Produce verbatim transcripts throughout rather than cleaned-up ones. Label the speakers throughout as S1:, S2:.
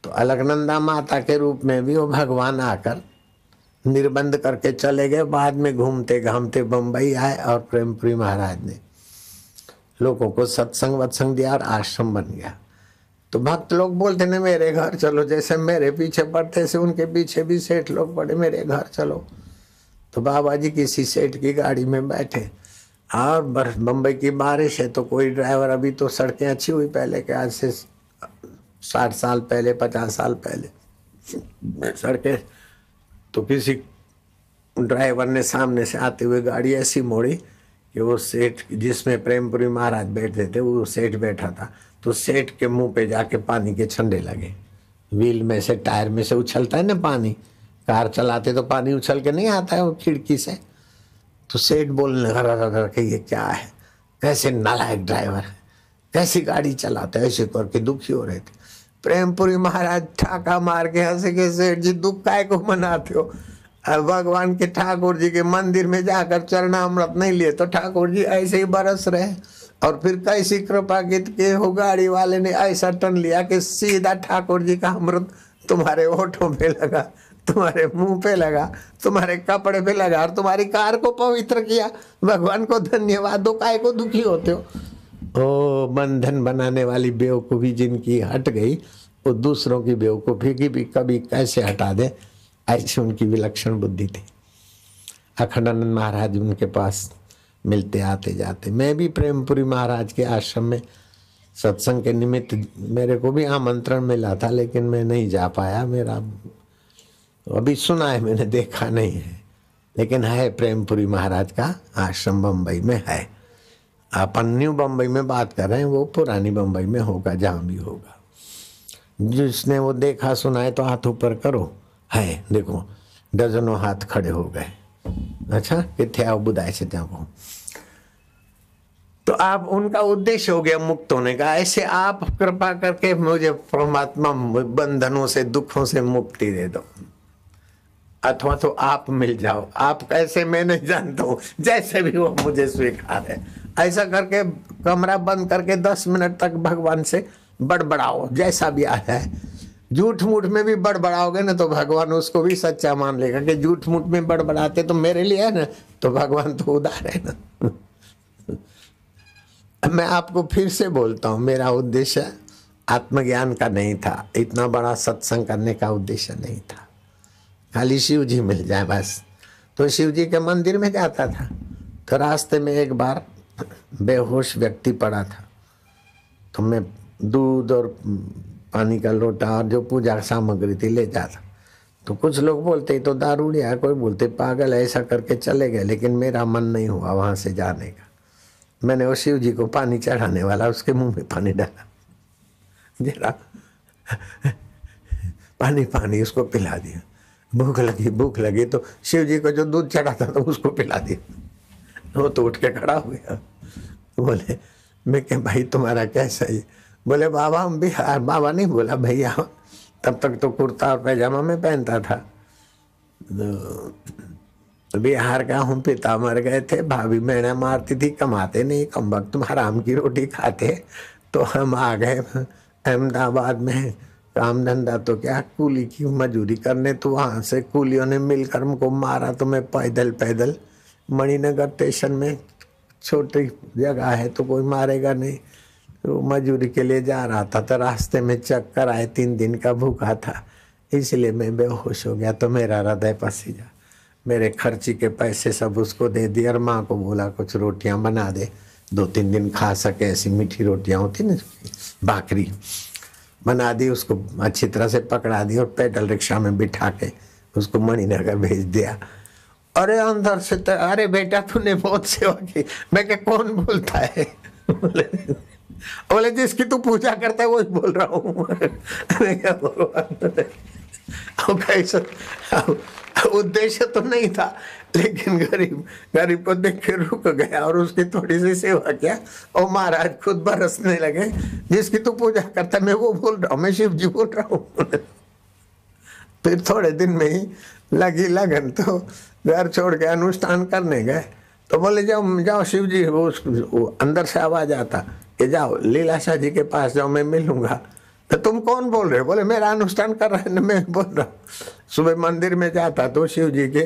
S1: तो अलकनंदा माता के रूप में भी वो भगवान आकर निर्बंध करके चले गए। बाद में घूमते घामते बम्बई आए और प्रेमपुरी महाराज ने लोगों को सत्संग वत्संग दिया और आश्रम बन गया। तो भक्त लोग बोलते ना मेरे घर चलो, जैसे मेरे पीछे पड़ते से उनके पीछे भी सेठ लोग पड़े मेरे घर चलो। तो बाबा जी किसी सेठ की गाड़ी में बैठे और बम्बई की बारिश है, तो कोई ड्राइवर, अभी तो सड़कें अच्छी हुई पहले के, आज से साठ साल पहले पचास साल पहले सड़कें, तो किसी ड्राइवर ने सामने से आते हुए गाड़ी ऐसी मोड़ी कि वो सेठ जिसमें प्रेमपुरी महाराज बैठे थे वो सेठ बैठा था, तो सेठ के मुंह पे जाके पानी के छंडे लगे। व्हील में से, टायर में से उछलता है ना पानी, कार चलाते तो पानी उछल के नहीं आता है वो खिड़की से। तो सेठ बोलने लगा कि ये क्या है, कैसे नालायक ड्राइवर है, कैसी गाड़ी चलाते, ऐसे करके दुखी हो रहे थे। प्रेमपुरी महाराज ठाका मार के हंसे के सेठ जी दुख काय को मनाते हो, भगवान के ठाकुर जी के मंदिर में जाकर चरणामृत नहीं लिए तो ठाकुर जी ऐसे ही बरस रहे। और फिर कैसी कृपा की के हो गाड़ी वाले ने ऐसा टन लिया कि सीधा ठाकुर जी का अमृत तुम्हारे होठों पे लगा, तुम्हारे मुंह पे लगा, तुम्हारे कपड़े पे लगा और तुम्हारी कार को पवित्र किया। भगवान को धन्यवाद दो, काय को दुखी होते हो। ओ बंधन बनाने वाली बेवकूफ़ी जिनकी हट गई, वो दूसरों की बेवकूफ़ी की भी कभी कैसे हटा दे, ऐसी उनकी विलक्षण बुद्धि थी। अखंडानंद महाराज उनके पास मिलते आते जाते। मैं भी प्रेमपुरी महाराज के आश्रम में सत्संग के निमित्त, मेरे को भी आमंत्रण मिला था लेकिन मैं नहीं जा पाया। मेरा अभी सुना है, मैंने देखा नहीं है, लेकिन है प्रेमपुरी महाराज का आश्रम बम्बई में है। अपन न्यू बम्बई में बात कर रहे हैं, वो पुरानी बम्बई में होगा जहाँ भी होगा। जिसने वो देखा सुना है तो हाथ ऊपर करो। है, देखो डजनों हाथ खड़े हो गए। अच्छा, कितने आओ बुधाए से जाओ। तो आप, उनका उद्देश्य हो गया मुक्त होने का। ऐसे आप कृपा करके मुझे परमात्मा बंधनों से, दुखों से मुक्ति दे दो, अथवा तो आप मिल जाओ। आप कैसे मैं नहीं जानता हूँ, जैसे भी वो मुझे स्वीकार है। ऐसा करके कमरा बंद करके दस मिनट तक भगवान से बड़बड़ाओ, जैसा भी आया है। झूठ मूठ में भी बड़बड़ाओगे ना तो भगवान उसको भी सच्चा मान लेगा कि झूठ मूठ में बड़बड़ाते तो मेरे लिए है ना, तो भगवान तो उदार है ना। मैं आपको फिर से बोलता हूँ, मेरा उद्देश्य आत्मज्ञान का नहीं था, इतना बड़ा सत्संग करने का उद्देश्य नहीं था। खाली शिव जी मिल जाए बस। तो शिव जी के मंदिर में जाता था, तो रास्ते में एक बार बेहोश व्यक्ति पड़ा था, तो मैं दूध और पानी का लोटा और जो पूजा सामग्री थी ले जाता। तो कुछ लोग बोलते तो दारूड़िया, कोई बोलते पागल, ऐसा करके चले गए। लेकिन मेरा मन नहीं हुआ वहां से जाने का। मैंने वो शिव जी को पानी चढ़ाने वाला उसके मुंह में पानी डाला, जरा पानी पानी उसको पिला दिया। भूख लगी भूख लगी तो शिव जी को जो दूध चढ़ाता था उसको पिला दिया। वो तो उठ के खड़ा हो गया। बोले, मैं क्या भाई तुम्हारा कैसा है? बोले बाबा हम बिहार। बाबा नहीं बोला भैया, तब तक तो कुर्ता और पैजामा में पहनता था। तो बिहार का हूँ, पिता मर गए थे, भाभी मैंने मारती थी, कमाते नहीं, कम वक्त हराम की रोटी खाते। तो हम आ गए अहमदाबाद में, काम धंधा तो क्या, कूली की मजूरी करने। तो वहाँ से कूलियों ने मिलकर हमको मारा। तो मैं पैदल पैदल मणिनगर स्टेशन में, छोटी जगह है तो कोई मारेगा नहीं, तो मजूरी के लिए जा रहा था। तो रास्ते में चक्कर आए, तीन दिन का भूखा था, इसलिए मैं बेहोश हो गया। तो मेरा हृदय पसीजा, मेरे खर्ची के पैसे सब उसको दे दिए और माँ को बोला कुछ रोटियां बना दे, दो तीन दिन खा सके। ऐसी मीठी रोटियां होती ना, बाकरी बना दी, उसको अच्छी तरह से पकड़ा दी और पैदल रिक्शा में बिठा के उसको मणिनगर भेज दिया। अरे अंदर से तो, अरे बेटा तूने बहुत सेवा की। मैं क्या, कौन बोलता है? बोले जिसकी तू पूजा करता है वही बोल रहा हूँ। मैं क्या कैसा उद्देश्य तो नहीं था, लेकिन गरीब गरीब को देख के रुक गया और उसकी थोड़ी सी सेवा किया। और महाराज खुद बरसने लगे, जिसकी तू पूजा करता है मैं वो बोल रहा हूँ, मैं शिव जी बोल रहा हूँ। फिर थोड़े दिन में ही लगी लगन, तो घर छोड़ के अनुष्ठान करने गए। तो बोले जाओ जाओ शिव जी, वो, वो अंदर से आवाज आता कि जाओ लीलाशाह जी के पास जाओ, मैं मिलूंगा। तो तुम कौन बोल रहे हो? बोले मेरा अनुष्ठान कर रहे हैं, मैं बोल रहा हूँ। सुबह मंदिर में जाता तो शिव जी के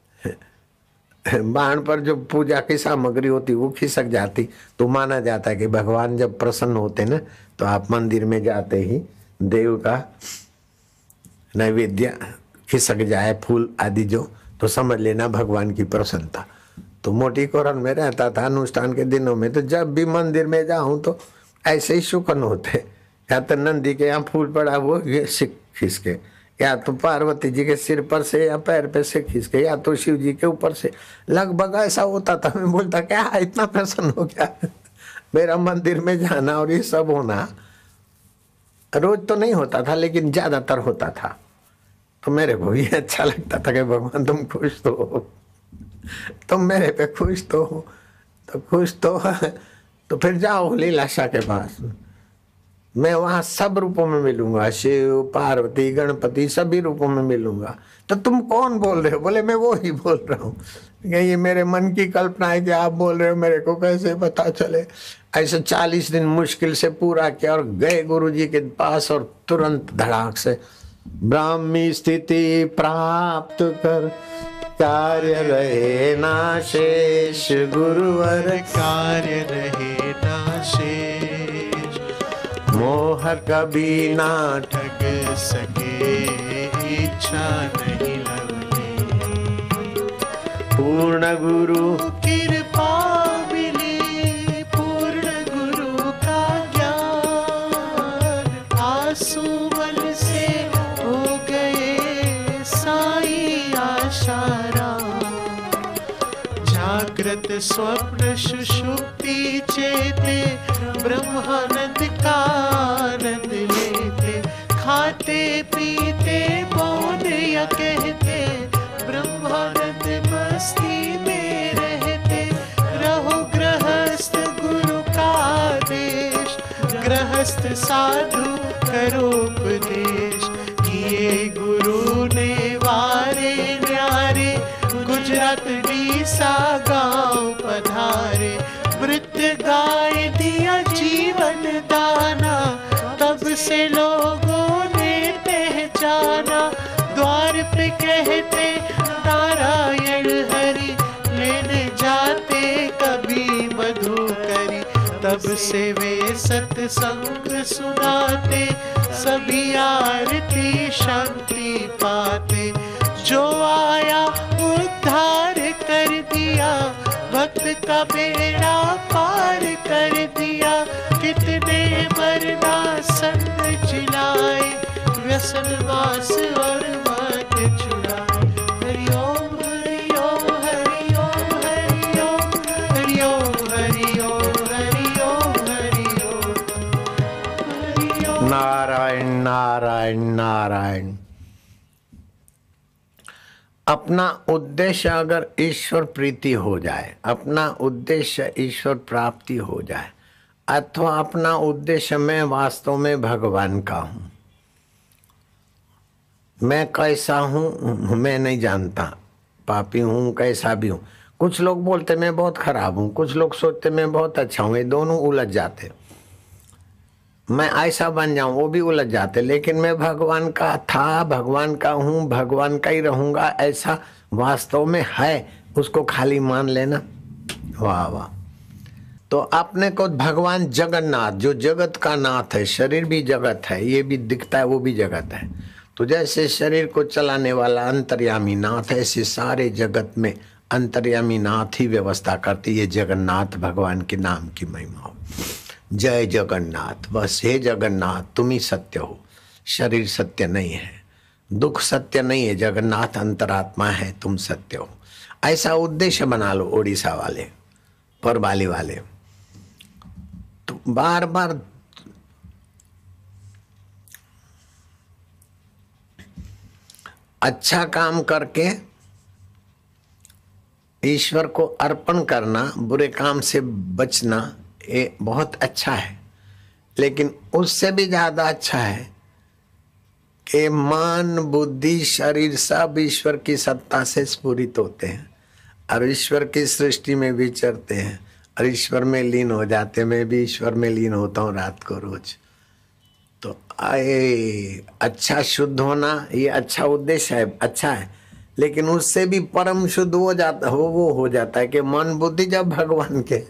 S1: बाण पर जो पूजा की सामग्री होती वो खिसक जाती, तो माना जाता है कि भगवान जब प्रसन्न होते ना तो आप मंदिर में जाते ही देव का नैवेद्य खिसक जाए, फूल आदि जो, तो समझ लेना भगवान की प्रसन्नता। तो मोटी कोरन में रहता था अनुष्ठान के दिनों में, तो जब भी मंदिर में जाऊं तो ऐसे ही शुकन होते, या तो नंदी के यहाँ फूल पड़ा वो खिसके, या तो पार्वती जी के सिर पर से या पैर पे से खिसके, या तो शिव जी के ऊपर से, लगभग ऐसा होता था। मैं बोलता क्या इतना प्रसन्न हो गया मेरा मंदिर में जाना और ये सब होना। रोज तो नहीं होता था लेकिन ज्यादातर होता था, तो मेरे को ये अच्छा लगता था कि भगवान तुम खुश तो हो, तुम मेरे पे खुश तो हो, तो खुश तो है तो फिर जाओ लीलाशाह के पास, मैं वहां सब रूपों में मिलूंगा, शिव पार्वती गणपति सभी रूपों में मिलूंगा। तो तुम कौन बोल रहे हो? बोले मैं वो ही बोल रहा हूँ, ये मेरे मन की कल्पना है कि आप बोल रहे हो, मेरे को कैसे पता चले। ऐसे चालीस दिन मुश्किल से पूरा किया और गए गुरु जी के पास, और तुरंत धड़ाक से ब्राह्मी स्थिति प्राप्त कर, कार्य रहे ना शेष गुरुवर,
S2: कार्य रहे ना शेष,
S1: मोह कभी ना
S2: ठग सके, इच्छा नहीं लगती,
S1: पूर्ण गुरु
S2: कृपा मिली, पूर्ण गुरु का ज्ञान, आंसू बल से हो गए साई आशाराम, जागृत स्वप्न सुषुप्ति चेते, ब्रह्मानंद का आनंद लेते, खाते पीते मौन या कहते, ब्रह्मानंद मस्ती में रहते, रहो गृहस्थ गुरु का आदेश, गृहस्थ साधु करो उपदेश, किए गुरु ने वारे न्यारे, गुजरात डीसा गाँव पधारे, नृत्य गाए दिया जीवन दाना, तब से लोगों ने पहचाना, द्वार पे कहते नारायण हरि, लेने जाते कभी मधुकरी, तब से वे सत्संग सुनाते, सभी आरती शांति पाते, जो आया उद्धार कर दिया, भक्त का बेड़ा पार कर दिया, कितने मरना संग चिल्लाए, व्यसन वास और मत छुड़ाए, हरि ओम हरि ओम हरि ओम हरि ओम हरि ओम हरि ओम हरि ओम हरि ओम,
S1: नारायण नारायण नारायण। अपना उद्देश्य अगर ईश्वर प्रीति हो जाए, अपना उद्देश्य ईश्वर प्राप्ति हो जाए, अथवा अपना उद्देश्य मैं वास्तव में भगवान का हूं, मैं कैसा हूं मैं नहीं जानता, पापी हूं कैसा भी हूं। कुछ लोग बोलते मैं बहुत खराब हूं, कुछ लोग सोचते मैं बहुत अच्छा हूं, ये दोनों उलझ जाते। मैं ऐसा बन जाऊं वो भी उलझ जाते, लेकिन मैं भगवान का था, भगवान का हूं, भगवान का ही रहूंगा, ऐसा वास्तव में है, उसको खाली मान लेना। वाह वाह। तो अपने को भगवान जगन्नाथ, जो जगत का नाथ है, शरीर भी जगत है, ये भी दिखता है वो भी जगत है, तो जैसे शरीर को चलाने वाला अंतर्यामी नाथ है, ऐसे सारे जगत में अंतर्यामी नाथ ही व्यवस्था करती है। जगन्नाथ भगवान के नाम की महिमा हो। जय जगन्नाथ। बस हे जगन्नाथ तुम ही सत्य हो, शरीर सत्य नहीं है, दुख सत्य नहीं है, जगन्नाथ अंतरात्मा है, तुम सत्य हो। ऐसा उद्देश्य बना लो ओडिशा वाले, परबाली वाले। तो बार बार अच्छा काम करके ईश्वर को अर्पण करना, बुरे काम से बचना, ये बहुत अच्छा है, लेकिन उससे भी ज्यादा अच्छा है कि मन बुद्धि शरीर सब ईश्वर की सत्ता से स्फुरित होते हैं और ईश्वर की सृष्टि में विचरते हैं और ईश्वर में लीन हो जाते हैं। मैं भी ईश्वर में लीन होता हूँ रात को रोज। तो आए अच्छा शुद्ध होना ये अच्छा उद्देश्य है, अच्छा है, लेकिन उससे भी परम शुद्ध हो जाता हो वो हो जाता है कि मन बुद्धि जब भगवान के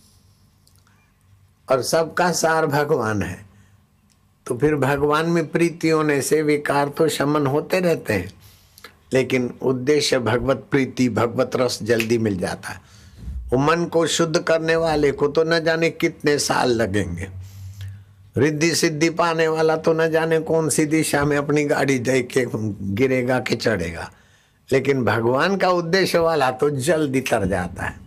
S1: और सबका सार भगवान है, तो फिर भगवान में प्रीति होने से विकार तो शमन होते रहते हैं, लेकिन उद्देश्य भगवत प्रीति भगवत रस जल्दी मिल जाता है। वो मन को शुद्ध करने वाले को तो न जाने कितने साल लगेंगे, रिद्धि सिद्धि पाने वाला तो न जाने कौन सी दिशा में अपनी गाड़ी देख के गिरेगा कि चढ़ेगा, लेकिन भगवान का उद्देश्य वाला तो जल्दी तर जाता है।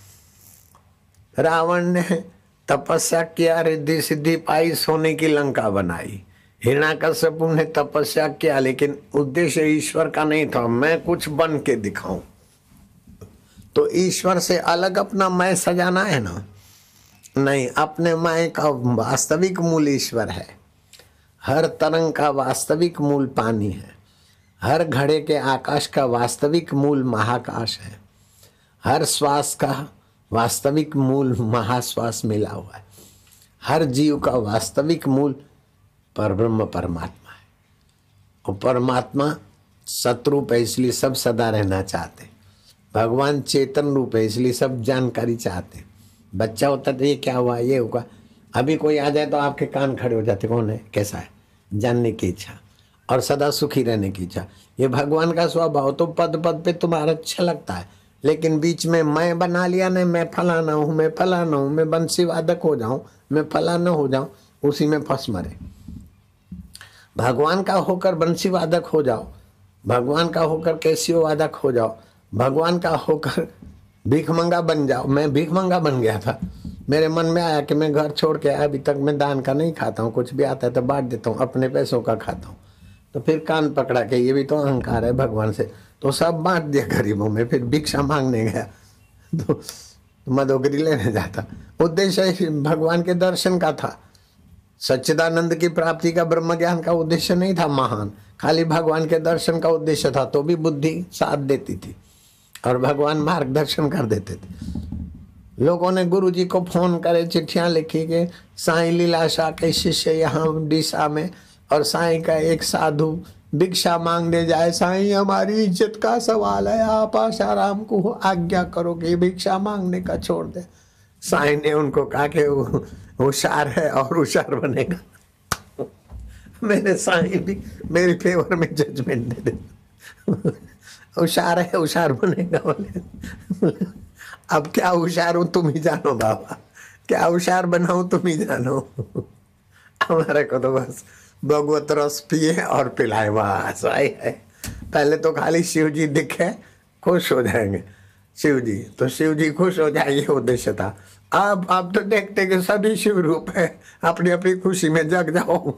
S1: रावण ने तपस्या किया, रिद्धि सिद्धि पाई, सोने की लंका बनाई। हिरण्याकश्यप ने तपस्या किया, लेकिन उद्देश्य ईश्वर का नहीं था, मैं कुछ बन के दिखाऊं। तो ईश्वर से अलग अपना मैं सजाना है ना, नहीं, अपने मैं का वास्तविक मूल ईश्वर है। हर तरंग का वास्तविक मूल पानी है, हर घड़े के आकाश का वास्तविक मूल महाकाश है, हर श्वास का वास्तविक मूल महाश्वास मिला हुआ है, हर जीव का वास्तविक मूल परब्रह्म परमात्मा है। और परमात्मा सतरूप है, इसलिए सब सदा रहना चाहते। भगवान चेतन रूप है, इसलिए सब जानकारी चाहते। बच्चा होता तो ये क्या हुआ, ये होगा, अभी कोई आ जाए तो आपके कान खड़े हो जाते, कौन है, कैसा है, जानने की इच्छा और सदा सुखी रहने की इच्छा। ये भगवान का स्वभाव। तो पद पद पे तुम्हारा अच्छा लगता है, लेकिन बीच में मैं बना लिया ना, मैं फलाना हूँ, मैं फलाना हूँ, मैं बंसी वादक हो जाऊं, मैं फलाना हो जाऊं, उसी में फंस मरे। भगवान का होकर बंसी वादक हो जाओ, भगवान का होकर कैसियो वादक हो जाओ, भगवान का होकर भीखमंगा बन जाओ। मैं भीखमंगा बन गया था, मेरे मन में आया कि मैं घर छोड़ के अभी तक मैं दान का नहीं खाता हूँ, कुछ भी आता है तो बांट देता हूँ, अपने पैसों का खाता हूँ। तो फिर कान पकड़ा के ये भी तो अहंकार है भगवान से, तो सब बांट दिया गरीबों में। फिर भिक्षा मांगने गया तो मदोगरी लेने जाता। उद्देश्य भगवान के दर्शन का था, सच्चिदानंद की प्राप्ति का, ब्रह्म ज्ञान का उद्देश्य नहीं था महान, खाली भगवान के दर्शन का उद्देश्य था। तो भी बुद्धि साथ देती थी और भगवान मार्गदर्शन कर देते थे। लोगों ने गुरु जी को फोन करे, चिट्ठियां लिखी के साईं लीलाशाह के शिष्य यहाँ डीसा में, और साईं का एक साधु भिक्षा मांगने जाए, साईं हमारी इज्जत का सवाल है, आप आशाराम को आज्ञा करो कि भिक्षा मांगने का छोड़ दे। साईं ने उनको कहा कि होशियार है और होशियार बनेगा। मेरे साईं भी मेरे फेवर में जजमेंट दे दे, होशियार है होशियार बनेगा। बोले अब क्या होशियार हूं तुम ही जानो बाबा, क्या होशियार बनाऊं तुम ही जानो। हमारे को तो बस भगवत रस पिए और पिलाए, बस आई है। पहले तो खाली शिव जी दिखे खुश हो जाएंगे, शिव जी तो शिव जी खुश हो जाए, ये उद्देश्य था। अब अब तो देखते कि सभी शिव रूप है, अपनी अपनी खुशी में जग जाओ।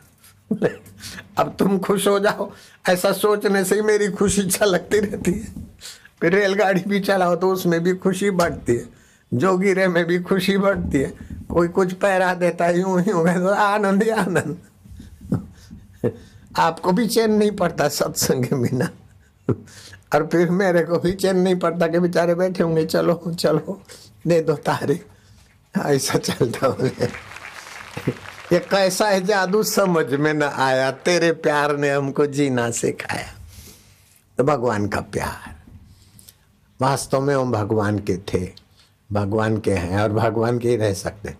S1: अब तुम खुश हो जाओ, ऐसा सोचने से ही मेरी खुशी छलकती रहती है। फिर रेलगाड़ी भी चलाओ तो उसमें भी खुशी बढ़ती है, जोगिरे में भी खुशी बढ़ती है, कोई कुछ पैरा देता है यूं ही हो गया तो आनंद ही आनंद। आपको भी चैन नहीं पड़ता सत्संग के बिना, और फिर मेरे को भी चैन नहीं पड़ता कि बेचारे बैठे होंगे, चलो चलो दे दो तारीख, ऐसा चलता हो। ये कैसा है जादू समझ में न आया, तेरे प्यार ने हमको जीना सिखाया। तो भगवान का प्यार, वास्तव में हम भगवान के थे, भगवान के हैं और भगवान के ही रह सकते।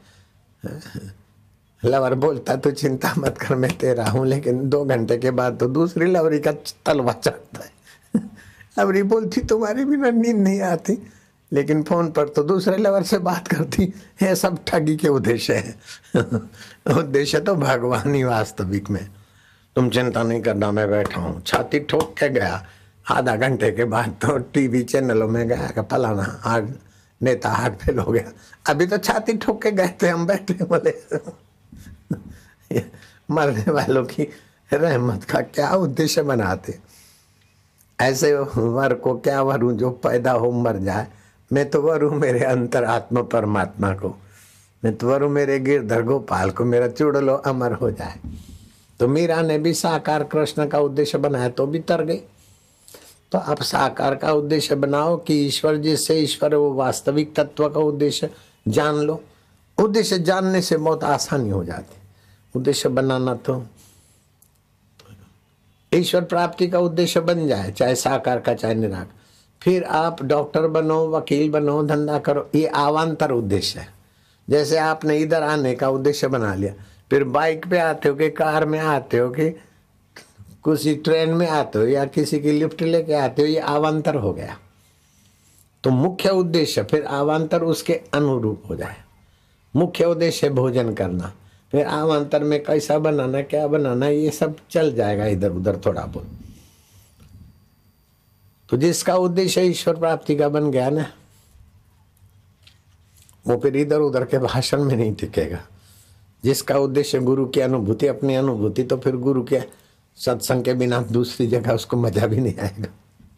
S1: लवर बोलता तो चिंता मत कर मैं तेरा हूं, लेकिन दो घंटे के बाद तो दूसरी लवरी का तलवा चढ़ता है। लवरी बोलती तुम्हारी बिना नींद नहीं आती, लेकिन फोन पर तो दूसरे लवर से बात करती है। सब ठगी के उद्देश्य है। उद्देश्य तो भगवान ही वास्तविक में। तुम चिंता नहीं करना, मैं बैठा हूँ। छाती ठोक के गया, आधा घंटे के बाद तो टीवी चैनलों में गया कि फलाना हार्ट नेता हार्ट फेल हो गया। अभी तो छाती ठोक के गए थे, हम बैठे बोले। मरने वालों की रहमत का क्या उद्देश्य बनाते। ऐसे वर को क्या वर हूं जो पैदा हो मर जाए। मैं तो वर हूं मेरे अंतरात्मा परमात्मा को, मैं तो वर हूं मेरे गिरधर गोपाल को, मेरा चुड़लो अमर हो जाए। तो मीरा ने भी साकार कृष्ण का उद्देश्य बनाया तो भी तर गई। तो आप साकार का उद्देश्य बनाओ कि ईश्वर जिससे ईश्वर है वो वास्तविक तत्व का उद्देश्य जान लो। उद्देश्य जानने से बहुत आसानी हो जाती। उद्देश्य बनाना तो ईश्वर प्राप्ति का उद्देश्य बन जाए, चाहे साकार का चाहे निराकार। फिर आप डॉक्टर बनो, वकील बनो, धंधा करो, ये अवान्तर उद्देश्य है। जैसे आपने इधर आने का उद्देश्य बना लिया, फिर बाइक पे आते हो कि कार में आते हो कि किसी ट्रेन में आते हो या किसी की लिफ्ट लेके आते हो, ये अवान्तर हो गया। तो मुख्य उद्देश्य फिर अवान्तर उसके अनुरूप हो जाए। मुख्य उद्देश्य भोजन करना, फिर अवान्तर में कैसा बनाना, क्या बनाना, ये सब चल जाएगा इधर उधर थोड़ा बहुत। तो जिसका उद्देश्य ईश्वर प्राप्ति का बन गया ना, वो फिर इधर उधर के भाषण में नहीं टिकेगा। जिसका उद्देश्य गुरु की अनुभूति, अपनी अनुभूति, तो फिर गुरु के सत्संग के बिना दूसरी जगह उसको मजा भी नहीं आएगा।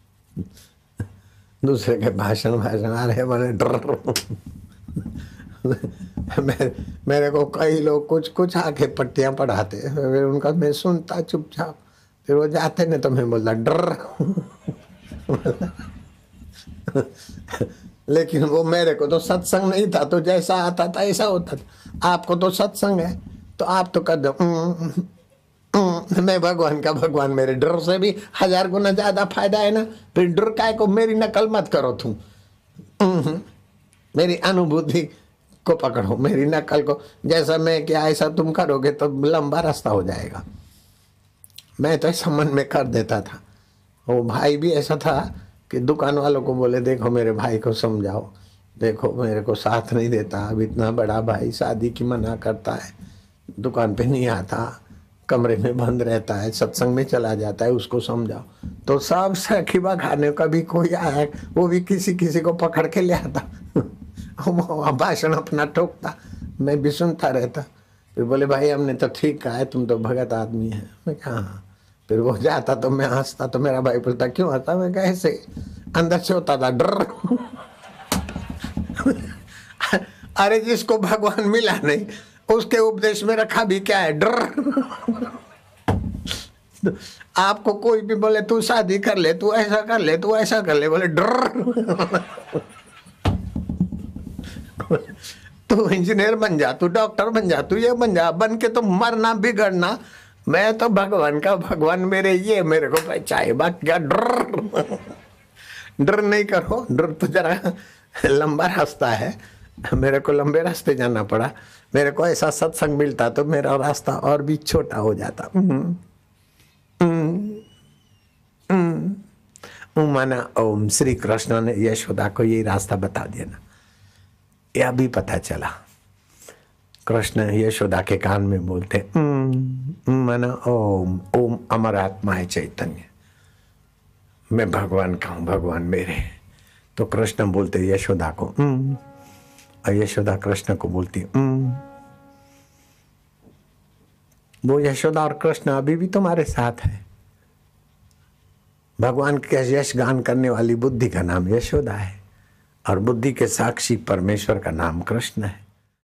S1: दूसरे के भाषण भाषण आ रहे मैंने डर मेरे, मेरे को कई लोग कुछ कुछ आके पट्टियां पढ़ाते, फिर उनका मैं सुनता चुपचाप, फिर वो जाते नहीं तो मैं बोलता डर लेकिन वो मेरे को तो सत्संग नहीं था, तो जैसा आता था ऐसा होता था। आपको तो सत्संग है तो आप तो कर दो मैं भगवान का भगवान, मेरे डर से भी हजार गुना ज्यादा फायदा है ना। फिर डर काय को, मेरी नकल मत करो तुम, मेरी अनुभूति को पकड़ो, मेरी नकल को। जैसा मैं क्या ऐसा तुम करोगे तो लंबा रास्ता हो जाएगा। मैं तो ऐसा मन में कर देता था। वो भाई भी ऐसा था कि दुकान वालों को बोले देखो मेरे भाई को समझाओ, देखो मेरे को साथ नहीं देता, अब इतना बड़ा भाई शादी की मना करता है, दुकान पे नहीं आता, कमरे में बंद रहता है, सत्संग में चला जाता है, उसको समझाओ। तो सब सखीबा खाने का भी कोई आया, वो भी किसी किसी को पकड़ के ले आता भाषण अपना ठोकता, मैं भी सुनता रहता। फिर बोले भाई हमने तो ठीक कहा है, तुम तो भगत आदमी है। मैं कहा हाँ। फिर वो जाता तो मैं हंसता, तो मेरा भाई पूछता क्यों हंसता, मैं कैसे अंदर से होता था डर अरे जिसको भगवान मिला नहीं उसके उपदेश में रखा भी क्या है, डर आपको कोई भी बोले तू शादी कर ले, तू ऐसा कर ले, तू ऐसा कर ले, बोले डर तू इंजीनियर बन जा, तू डॉक्टर बन जा, तू ये बन जा, बन के तो मरना बिगड़ना, मैं तो भगवान का भगवान, मेरे ये मेरे को चाहिए, बाकी क्या डर डर नहीं करो। डर तो जरा लंबा रास्ता है, मेरे को लंबे रास्ते जाना पड़ा। मेरे को ऐसा सत्संग मिलता तो मेरा रास्ता और भी छोटा हो जाता। माना ओम श्री कृष्ण ने यशोदा को ये रास्ता बता दिया ना, यह भी पता चला। कृष्ण यशोदा के कान में बोलते माना ओम ओम अमर आत्मा है चैतन्य, मैं भगवान का हूं, भगवान मेरे। तो कृष्ण बोलते यशोदा को और यशोदा कृष्ण को बोलती वो यशोदा और कृष्ण अभी भी तुम्हारे साथ है। भगवान के यश गान करने वाली बुद्धि का नाम यशोदा है और बुद्धि के साक्षी परमेश्वर का नाम कृष्ण है।